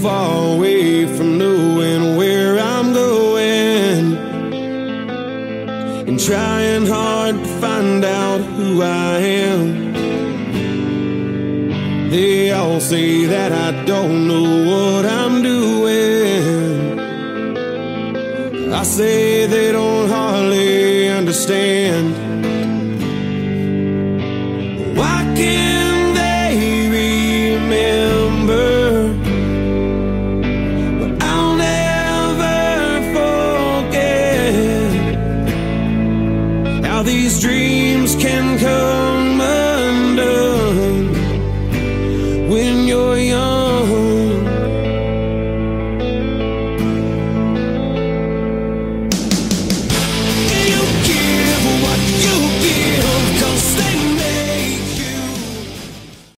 far away from knowing where I'm going, and trying hard to find out who I am. They all say that I don't know what I'm doing. I say they don't hardly understand.